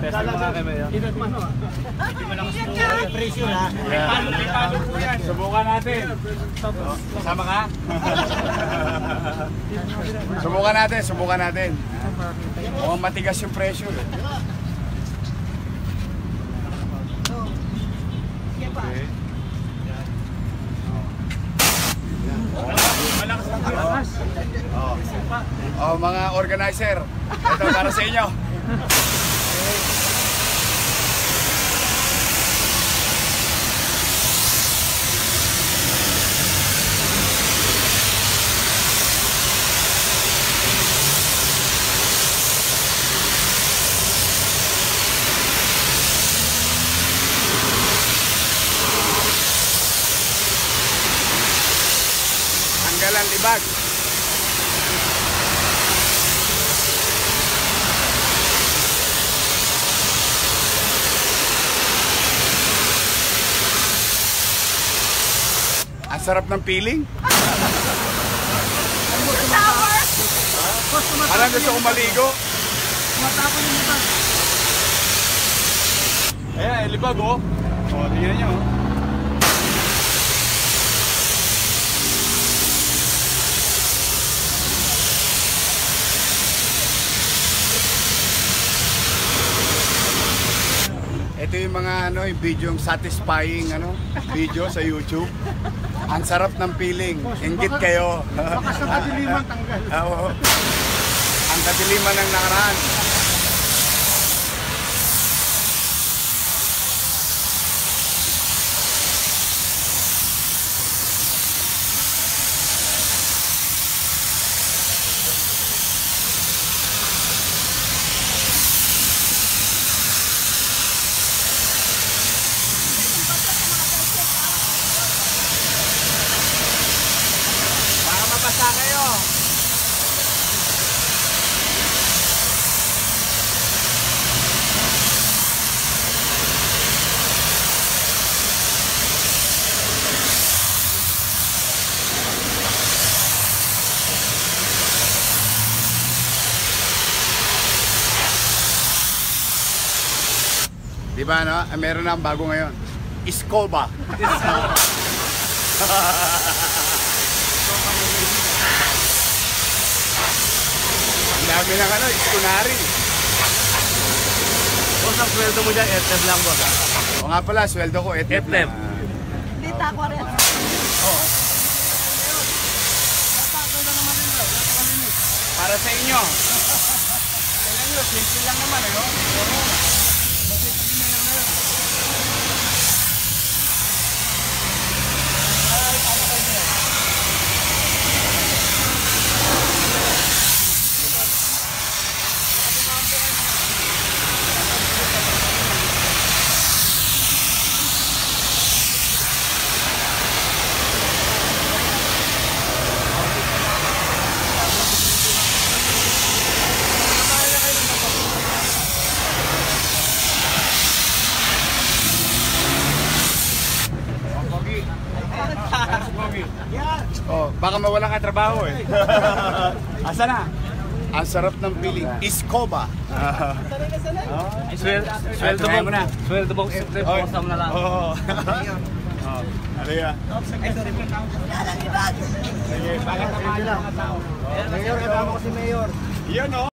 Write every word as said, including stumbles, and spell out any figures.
Testing mga kay Mayor. Hindi mo lang subukan. Presyo na. May palo po yan. Subukan natin. Kasama ka? Subukan natin, subukan natin. Mukhang matigas yung presyo. Okay. Oh. Oh, mga organizer, ito para sa inyo. Tanggalan libag. Ang sarap ng feeling. Parang gusto kong maligo. Matapon yung libag. Ayan, libag oh. O, tingnan nyo oh. Ito yung mga ano, yung video yung satisfying ano, video sa YouTube. Ang sarap ng feeling. Inggit kayo. Bakas ng kadiliman tanggal. Oo. Ang kadiliman ng nakaraan. Basta kayo. Di ba no? Meron na ang bago ngayon. Escoba. Ang dami ng ano, iskunari. Boss, ang sweldo mo dyan, F T E B lang boss. O nga pala, sweldo ko, F T E B lang. Hindi tako rin. Oo. Para sa inyo. Kailan nyo, simple lang naman, ano? Oo. Masimple na lang ngayon. Ay, paano kayo nyo? Oh, baka mawala ka trabaho eh. Asa na? Ang sarap ng feeling. Escoba. Swel sweldo mo na. Sweldo mong F T E B, boss mo na lang. Oo. Oh, halika. Sige, bakit naman yung mga tao? Mayor, kasama ko si Mayor. Yan oh.